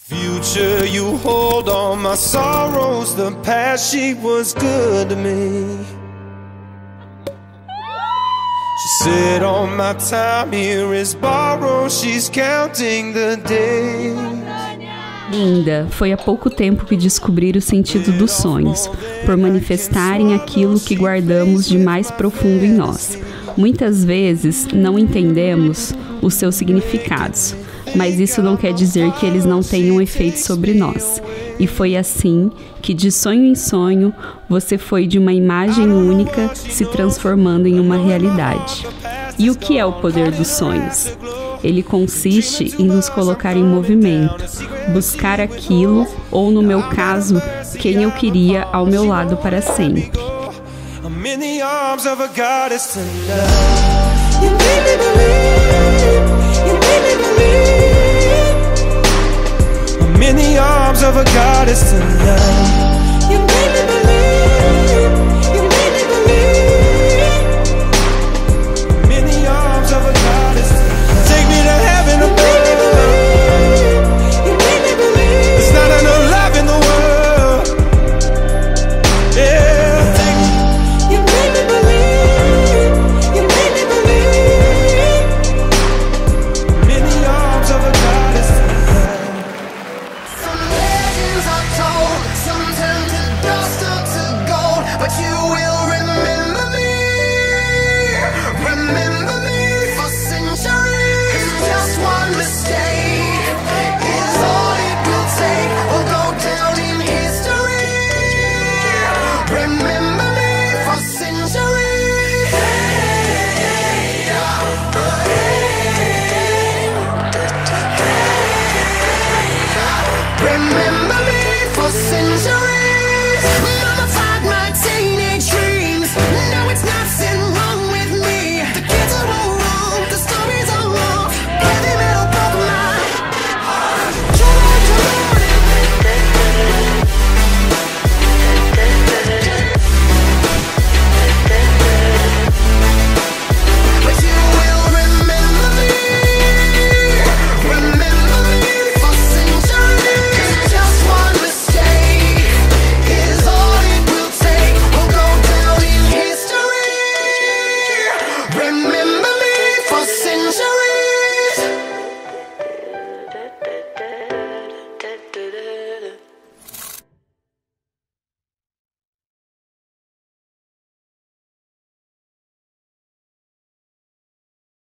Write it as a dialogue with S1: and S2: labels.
S1: Future, you hold all my sorrows. The past, she was good to me. She said all my time here is borrowed. She's counting the days.
S2: Linda, foi há pouco tempo que descobri o sentido dos sonhos, por manifestarem aquilo que guardamos de mais profundo em nós. Muitas vezes não entendemos os seus significados, mas isso não quer dizer que eles não tenham efeito sobre nós. E foi assim que, de sonho em sonho, você foi de uma imagem única se transformando em uma realidade. E o que é o poder dos sonhos? Ele consiste em nos colocar em movimento, buscar aquilo, ou no meu caso, quem eu queria ao meu lado para sempre.
S1: In the arms of a goddess tonight. You made me believe. You made me believe. I'm in the arms of a goddess tonight. Take me to heaven above. You made me believe. There's not enough love in the world. Yeah. You made me believe. You made me believe. I'm in the arms of a goddess tonight.
S3: But you will remember me for centuries. Just one mistake is all it will take. We'll go down in history. Remember me for centuries. Remember me for centuries.